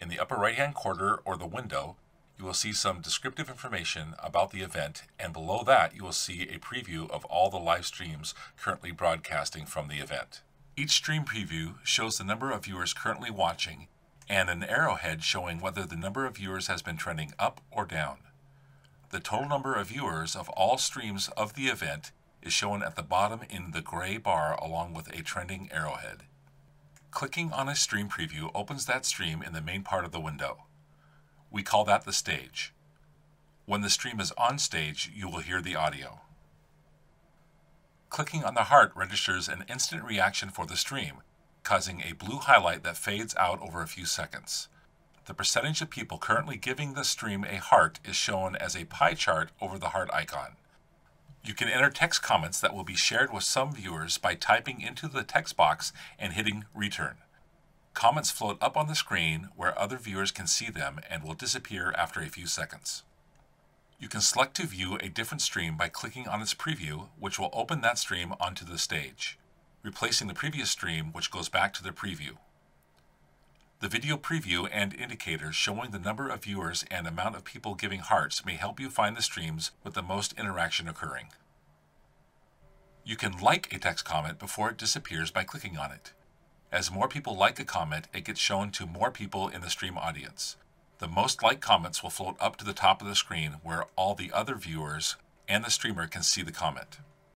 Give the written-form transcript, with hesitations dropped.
In the upper right-hand corner or the window, you will see some descriptive information about the event, and below that you will see a preview of all the live streams currently broadcasting from the event. Each stream preview shows the number of viewers currently watching and an arrowhead showing whether the number of viewers has been trending up or down. The total number of viewers of all streams of the event is shown at the bottom in the gray bar along with a trending arrowhead. Clicking on a stream preview opens that stream in the main part of the window. We call that the stage. When the stream is on stage, you will hear the audio. Clicking on the heart registers an instant reaction for the stream, causing a blue highlight that fades out over a few seconds. The percentage of people currently giving the stream a heart is shown as a pie chart over the heart icon. You can enter text comments that will be shared with some viewers by typing into the text box and hitting return. Comments float up on the screen where other viewers can see them and will disappear after a few seconds. You can select to view a different stream by clicking on its preview, which will open that stream onto the stage, replacing the previous stream, which goes back to the preview. The video preview and indicators showing the number of viewers and amount of people giving hearts may help you find the streams with the most interaction occurring. You can like a text comment before it disappears by clicking on it. As more people like a comment, it gets shown to more people in the stream audience. The most liked comments will float up to the top of the screen where all the other viewers and the streamer can see the comment.